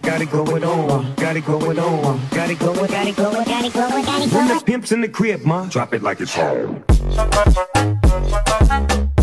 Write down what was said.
got it going on, got it going on, got it going, got it going, got it going, got it going. When the pimp's in the crib, ma, drop it like it's home.